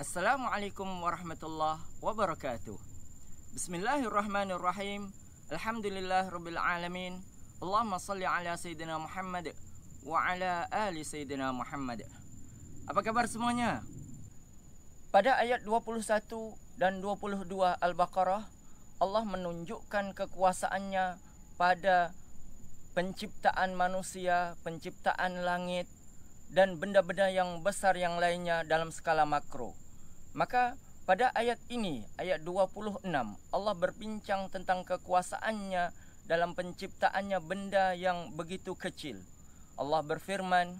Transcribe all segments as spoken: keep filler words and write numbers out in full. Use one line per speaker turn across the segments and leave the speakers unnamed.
Assalamualaikum warahmatullahi wabarakatuh. Bismillahirrahmanirrahim. Alhamdulillah rabbil alamin. Allahumma salli ala sayyidina Muhammad wa ala ali sayyidina Muhammad. Apa kabar semuanya? Pada ayat dua puluh satu dan dua puluh dua Al-Baqarah, Allah menunjukkan kekuasaannya pada penciptaan manusia, penciptaan langit dan benda-benda yang besar yang lainnya dalam skala makro. Maka pada ayat ini, ayat dua puluh enam, Allah berbincang tentang kekuasaannya dalam penciptaannya benda yang begitu kecil. Allah berfirman,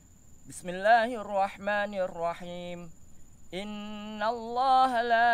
Bismillahirrahmanirrahim. Inna Allah la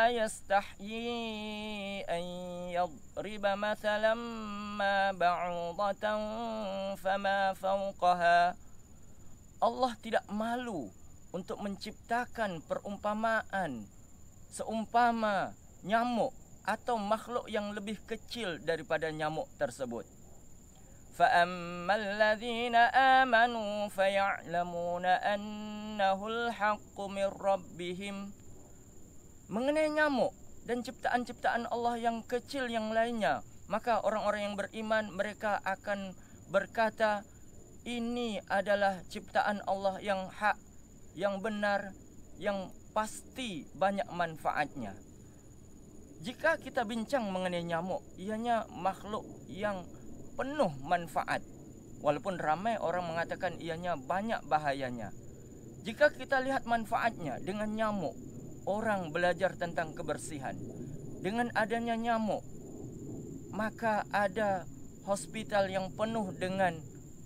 yastahyi an yadriba mathalan ma ba'udatan fama fawqaha. Allah tidak malu untuk menciptakan perumpamaan seumpama nyamuk atau makhluk yang lebih kecil daripada nyamuk tersebut. فَأَمَّا الَّذِينَ آمَنُوا فَيَعْلَمُونَ أَنَّهُ الْحَقُّ مِنْ رَبِّهِمْ. Mengenai nyamuk dan ciptaan-ciptaan Allah yang kecil yang lainnya, maka orang-orang yang beriman mereka akan berkata, ini adalah ciptaan Allah yang hak, yang benar, yang pasti banyak manfaatnya. Jika kita bincang mengenai nyamuk, ianya makhluk yang penuh manfaat, walaupun ramai orang mengatakan ianya banyak bahayanya. Jika kita lihat manfaatnya, dengan nyamuk orang belajar tentang kebersihan. Dengan adanya nyamuk, maka ada hospital yang penuh dengan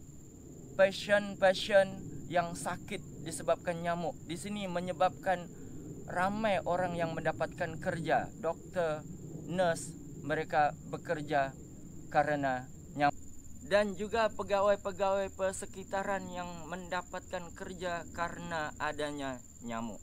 pasien-pasien yang sakit disebabkan nyamuk. Di sini menyebabkan ramai orang yang mendapatkan kerja. Doktor, nurse, mereka bekerja karena nyamuk. Dan juga pegawai-pegawai persekitaran yang mendapatkan kerja karena adanya nyamuk.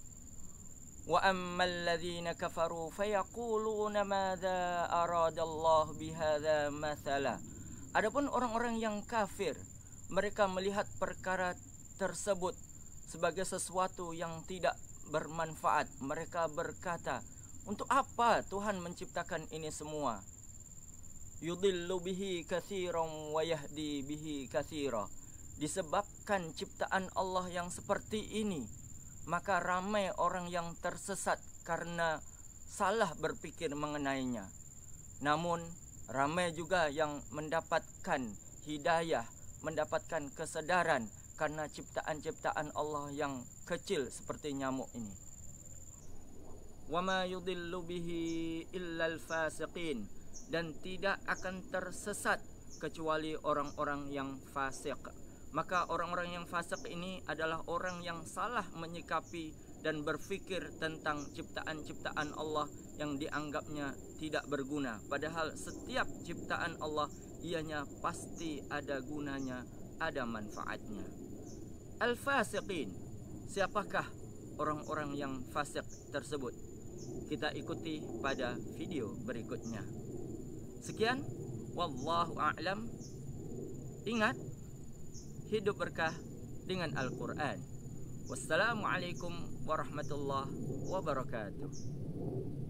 Wa ammal ladzina kafaru fayaquluna madza aradallahu bihadza mathala. Adapun orang-orang yang kafir, mereka melihat perkara tersebut sebagai sesuatu yang tidak bermanfaat. Mereka berkata, untuk apa Tuhan menciptakan ini semua? Yudillu bihi katsiran wa yahdi bihi katsira. Disebabkan ciptaan Allah yang seperti ini, maka ramai orang yang tersesat karena salah berpikir mengenainya. Namun ramai juga yang mendapatkan hidayah, mendapatkan kesedaran karena ciptaan-ciptaan Allah yang kecil seperti nyamuk ini. Wa ma yudillu bihi illal fasiqin. Dan tidak akan tersesat kecuali orang-orang yang fasik. Maka orang-orang yang fasik ini adalah orang yang salah menyikapi dan berfikir tentang ciptaan-ciptaan Allah yang dianggapnya tidak berguna. Padahal setiap ciptaan Allah ianya pasti ada gunanya, ada manfaatnya. Al-fasiqin, siapakah orang-orang yang fasik tersebut? Kita ikuti pada video berikutnya. Sekian, wallahu a'lam. Ingat, hidup berkah dengan Al-Quran. Wassalamualaikum warahmatullahi wabarakatuh.